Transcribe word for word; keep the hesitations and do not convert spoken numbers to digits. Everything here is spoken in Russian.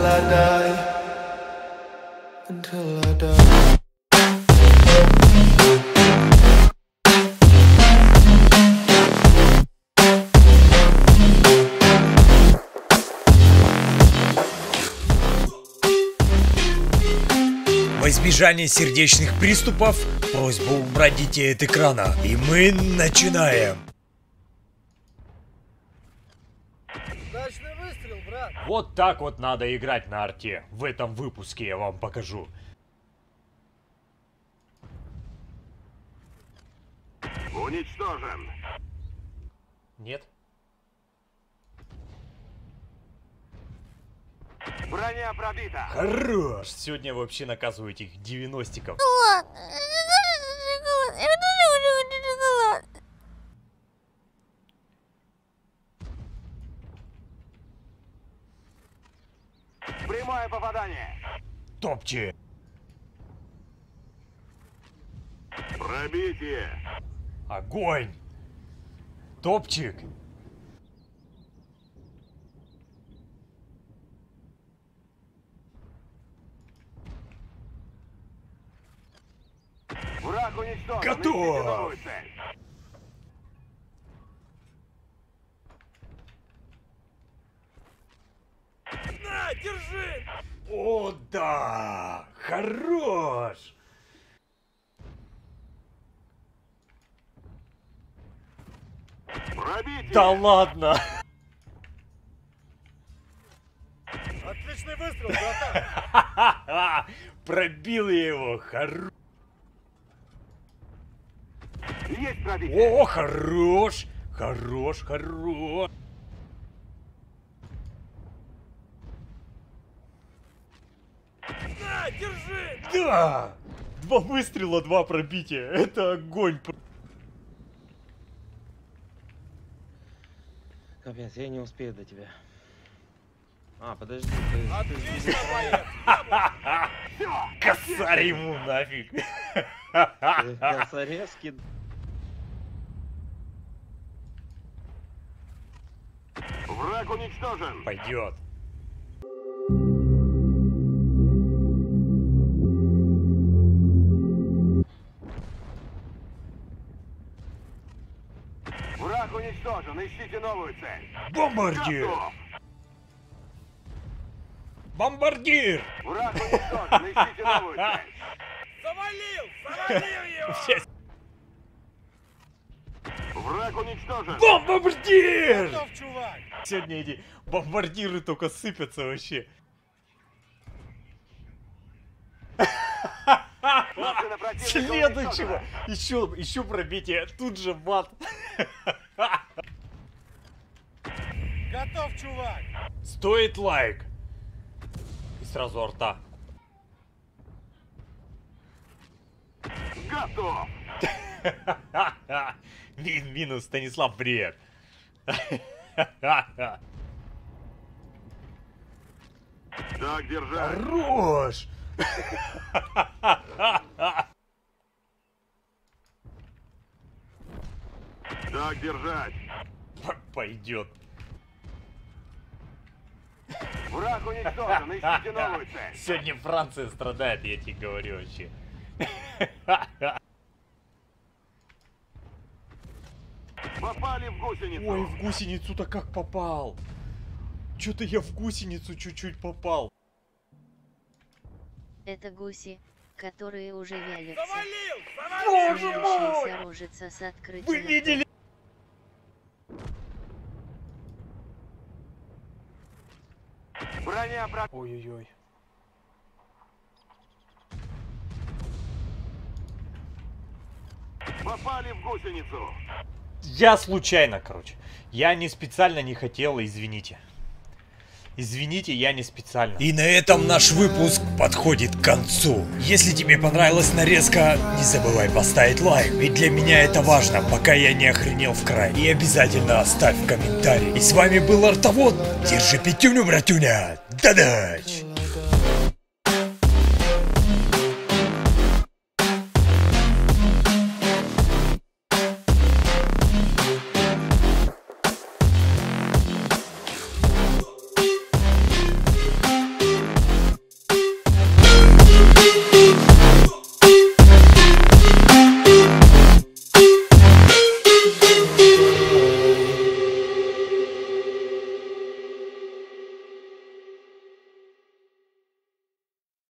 I die, until I die. Во избежание сердечных приступов, просьба убрать детей от экрана. И мы начинаем. Удачный выстрел, брат. Вот так вот надо играть на арте. В этом выпуске я вам покажу. Уничтожен. Нет? Броня пробита. Хорош! Сегодня вообще наказываю этих девяностиков. Прямое попадание. Топчи! Пробитие. Огонь! Топчик! Враг уничтожен. Готов. Ищите новую цель. На, держи! О, да! Хорош! Пробитие. Да ладно! Отличный выстрел, братан! Пробил я его! Хорош! Есть пробитие. О, хорош! Хорош, хорош! На, держи! Да! Два выстрела, два пробития. Это огонь. Капец, я не успею до тебя. А, подожди, ты... Отлично, боец! Косарь ему нафиг. ты косаревский. Враг уничтожен. Пойдет. Враг уничтожен. Ищите новую цель. Бомбардир! Готов. Бомбардир! Враг уничтожен. Ищите новую цель. Завалил! Завалил его! Враг уничтожен. Бомбардир! Готов, чувак! Сегодня эти бомбардиры только сыпятся вообще. Машина противника Следующего! уничтожена. Еще, еще пробитие. Тут же бат. Готов, чувак! Стоит лайк. И сразу арта. Готов. Мин минус Станислав, привет. Так держать. Хорош! Так держать. Пойдет. Враг уничтожен. Ищите новую цель. Сегодня Франция страдает, я тебе говорю вообще. Попали в гусеницу. Ой, в гусеницу-то как попал? Чё-то я в гусеницу чуть-чуть попал. Это гуси, которые уже вялятся. Завалил! Завалил! Боже мой! Смеющаяся рожица с открытым Вы ртом. видели? Броня про... Ой-ой-ой. Попали в гусеницу. Я случайно, короче. Я не специально не хотел, извините. Извините, я не специально. И на этом наш выпуск подходит к концу. Если тебе понравилась нарезка, не забывай поставить лайк. Ведь для меня это важно, пока я не охренел в край. И обязательно оставь комментарий. И с вами был Артовод. Держи пятюню, братюня. Да-дач!